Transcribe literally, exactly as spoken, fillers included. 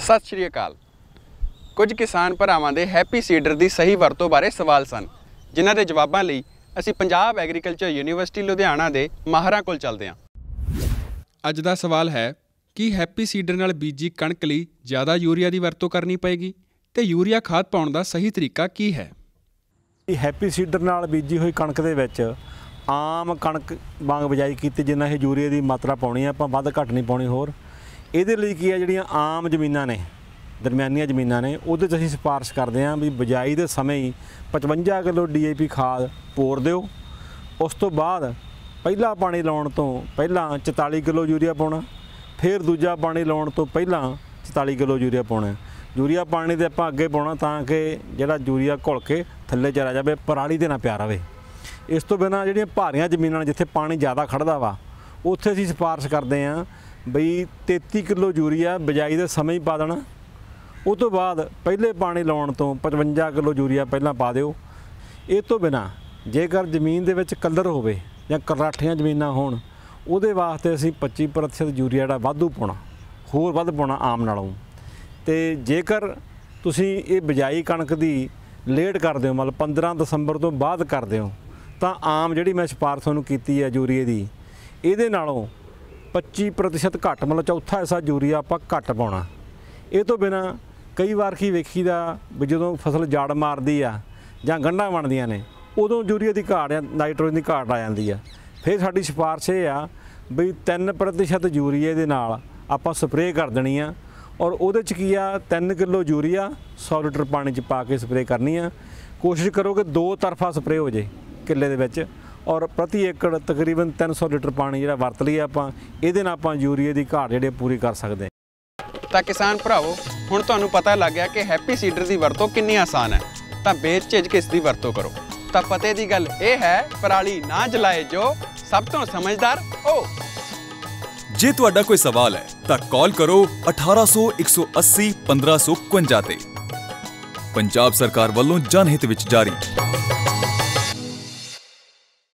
सत श्री अकाल। कुछ किसान भरावां दे हैप्पी सीडर की सही वरतों बारे सवाल सन, जिन्हां दे जवाबां लई असीं पंजाब एग्रीकल्चर यूनीवर्सिटी लुधियाना दे माहरां कोल चलदे हां। अज दा सवाल है कि हैप्पी सीडर नाल बीजी कणक लई ज़्यादा यूरिया की वरतों करनी पएगी ते यूरिया खाद पाउण दा सही तरीका की है। हैप्पी सीडर नाल बीजी हुई कणक दे विच आम कणक वांग बिजाई कीती जिन्ना ये यूरिया की मात्रा पाउणी है, आपां वध घट नहीं पाउणी। होर इहदे लई की है, जिहड़ियां आम जमीनां ने, दरमियानियां जमीनां ने, उहदे 'च असीं सिफारिश करदे हां भी बिजाई दे समय ही पचवंजा किलो डी ए पी खाद पोर दिओ। उस तो बाद पहला पानी लाउण तो पहलां चौताली किलो यूरिया पाउणा, फिर दूजा पानी लाउण तो पहलां चौताली किलो यूरिया पाउणा। यूरिया पानी दे आपां अगे पाउणा तां कि जिहड़ा यूरिया घुल के थल्ले चला जावे, पराली दे ना प्यार रहे। इस तो बिना जिहड़ियां भारियां जमीनां जिथे पानी ज़्यादा खड़दा वा, उत्थे असीं सिफारिश करदे हां बई तेती किलो यूरिया बिजाई दे समय ही पा देना। उस तो बाद पहले पानी लाउण तो पचवंजा किलो यूरिया पहलां पा दिओ। इस तो बिना जेकर जमीन दे विच कलर होवे जां कराठियां जमीनां होण, उहदे वास्ते असीं पच्ची प्रतिशत यूरिया जिहड़ा वाधू पाउणा, होर वध पाउणा आम नालों। ते जेकर तुसीं ये बिजाई कणक दी लेट करदे हो, मतलब पंद्रह दसंबर तो बाद करदे हो, तां आम जिहड़ी मैं सिफारिश तुहानूं कीती है यूरिया दी, इहदे नालों पच्ची प्रतिशत घट, मतलब चौथा हिस्सा यूरिया आपां घट पाउणा। इह तो बिना कई वार की वेखीदा भी जदों फसल जड़ मारदी आ जां गंढां बनदियां ने, उदों यूरिया की घाट या नाइट्रोजन की घाट आ जांदी आ। फिर साडी सिफारिश ये आ भी तीन प्रतिशत यूरिया दे नाल आपां स्प्रे कर देनी आ, और उहदे च की आ तीन किलो यूरिया सौ लीटर पानी च पा के स्प्रे करनी आ। कोशिश करो कि दो तरफा स्प्रे हो जाए किले दे विच, और प्रति एकड़ तकरीबन तीन सौ लीटर पानी जिहड़ा वरत लईए आपां, इहदे नाल आपां यूरिया की घाट जिहड़ी पूरी कर सकते हैं। ਤਾਂ किसान भरावो हुण तुहानूं पता लग गया कि हैप्पी सीडर की वरतों कितनी आसान है, तो बेझिझक इसकी वरतों करो। तो पते की गल यह है, पराली ना जलाए जो सब तो समझदार हो। जे तुहाडा कोई सवाल है तो कॉल करो अठारह सौ एक सौ अस्सी पंद्रह सौ इकवंजा ते। पंजाब सरकार वालों जनहित विच जारी।